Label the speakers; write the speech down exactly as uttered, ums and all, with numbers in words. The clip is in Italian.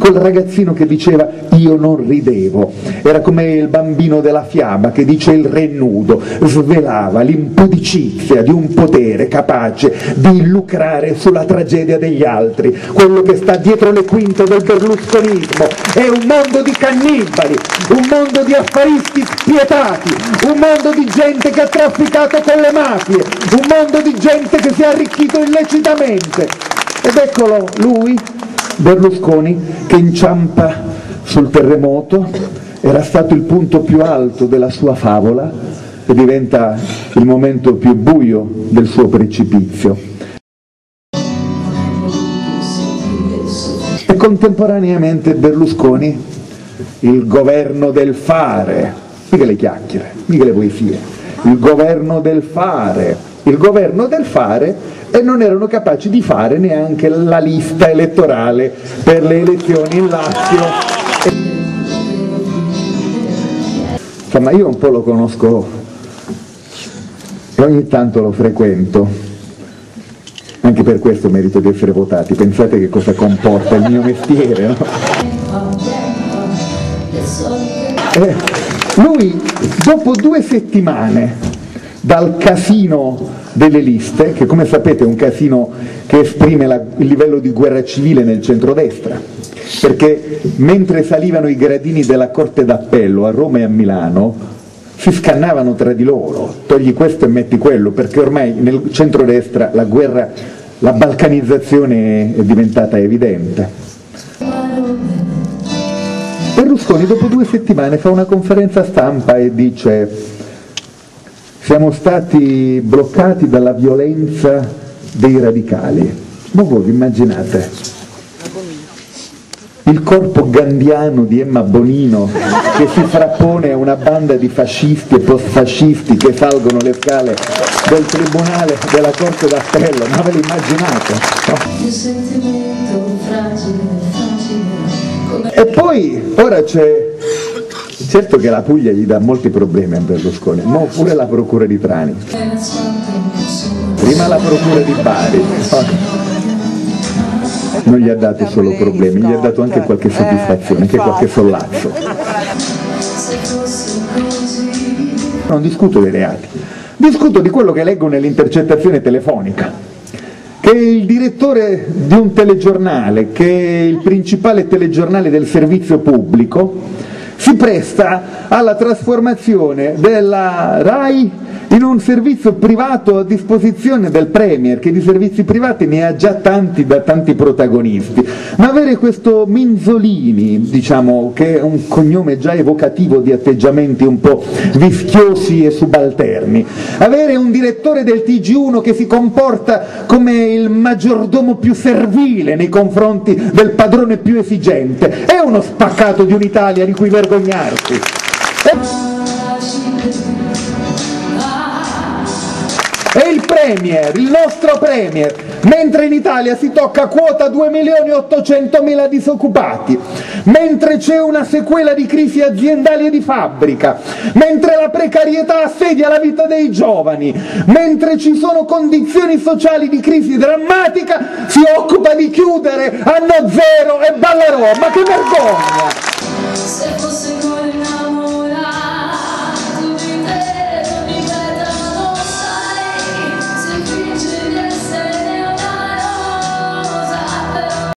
Speaker 1: quel ragazzino che diceva io non ridevo, era come il bambino della fiaba che dice il re nudo, svelava l'impudicizia di un potere capace di lucrare sulla tragedia degli altri. Quello che sta dietro le quinte del berlusconismo è un mondo di cannibali, un mondo di affaristi spietati, un mondo di gente che ha trafficato con le mafie, un mondo di gente che si è arricchito illecitamente. Ed eccolo lui, Berlusconi, che inciampa sul terremoto, era stato il punto più alto della sua favola e diventa il momento più buio del suo precipizio. E contemporaneamente Berlusconi, il governo del fare, mica le chiacchiere, mica le poesie, il governo del fare, il governo del fare, e non erano capaci di fare neanche la lista elettorale per le elezioni in Lazio. Insomma, io un po' lo conosco e ogni tanto lo frequento, anche per questo merito di essere votati. Pensate che cosa comporta il mio mestiere, no? Eh, lui, dopo due settimane dal casino delle liste, che come sapete è un casino che esprime la, il livello di guerra civile nel centrodestra, perché mentre salivano i gradini della Corte d'Appello a Roma e a Milano si scannavano tra di loro, togli questo e metti quello, perché ormai nel centrodestra la guerra, la balcanizzazione è diventata evidente. Berlusconi dopo due settimane fa una conferenza stampa e dice: siamo stati bloccati dalla violenza dei radicali. Ma voi immaginate il corpo gandiano di Emma Bonino che si frappone a una banda di fascisti e postfascisti che salgono le scale del tribunale della Corte d'Appello? Ma ve l'immaginate? No? E poi ora c'è... Certo che la Puglia gli dà molti problemi a Berlusconi, ma pure la procura di Trani, prima la procura di Bari, non gli ha dato solo problemi, gli ha dato anche qualche soddisfazione, anche qualche sollazzo. Non discuto dei reati, discuto di quello che leggo nell'intercettazione telefonica, che il direttore di un telegiornale, che è il principale telegiornale del servizio pubblico, si presta alla trasformazione della RAI in un servizio privato a disposizione del Premier, che di servizi privati ne ha già tanti da tanti protagonisti, ma avere questo Minzolini, diciamo, che è un cognome già evocativo di atteggiamenti un po' vischiosi e subalterni, avere un direttore del T G uno che si comporta come il maggiordomo più servile nei confronti del padrone più esigente, è uno spaccato di un'Italia di cui vergognarsi. E... E il Premier, il nostro Premier, mentre in Italia si tocca quota due milioni e ottocentomila disoccupati, mentre c'è una sequela di crisi aziendali e di fabbrica, mentre la precarietà assedia la vita dei giovani, mentre ci sono condizioni sociali di crisi drammatica, si occupa di chiudere Anno Zero e Ballarò. Ma che vergogna!